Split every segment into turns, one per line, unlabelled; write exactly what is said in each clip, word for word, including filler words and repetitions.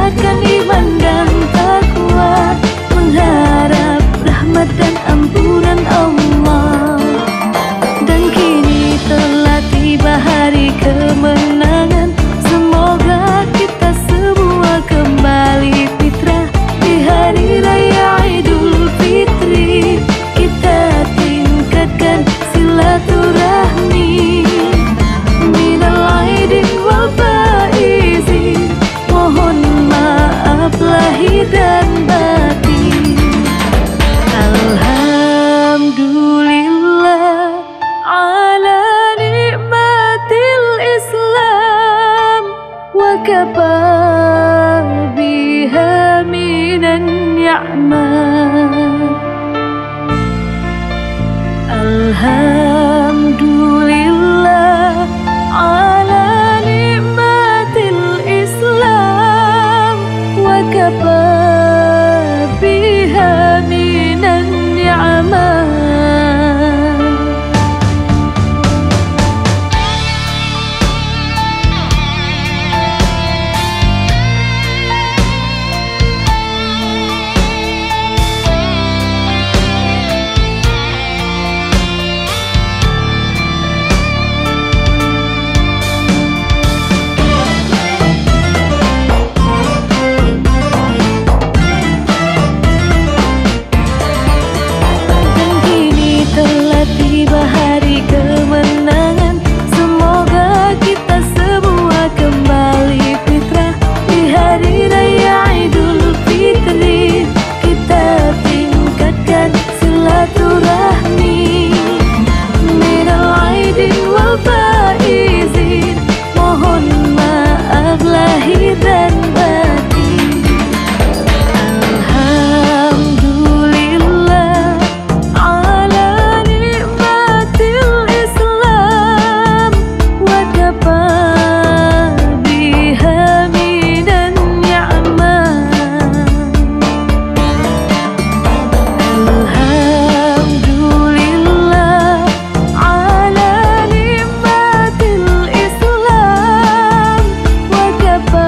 tingkatkan iman dan takwa, mengharap rahmat dan ampunan Allah. Dan kini telah tiba hari kemenangan, semoga kita semua kembali fitrah di hari raya Idul Fitri. Kita tingkatkan silaturahmi minal aidin wal faizin, mohon maaf lahir dan batin. Alhamdulillah ala nikmatil Islam, wa kafa biha minan ni'mah. Alhamdulillah ala nikmatil Islam, wa kafa biha minan ni'mah. Tiba hari kemenangan, semoga kita semua kembali fitrah di hari raya Idul Fitri. Kita tingkatkan silaturahmi minal aidin wal faizin, mohon maaf lahir dan batin. Alhamdulillah ala nikmatil Islam, wa kafa biha minan ni'mah. Alhamdulillah ala nikmatil Islam, wa kafa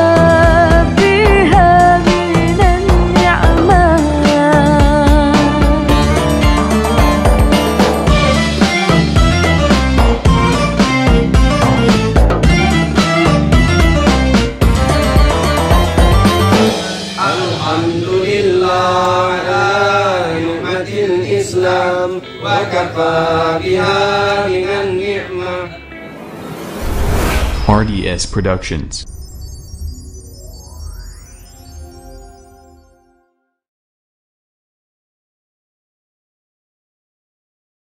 biha minan ni'mah.
Alhamdulillah ala nikmatil Islam, wa kafa biha minan ni'mah.
R D S Productions.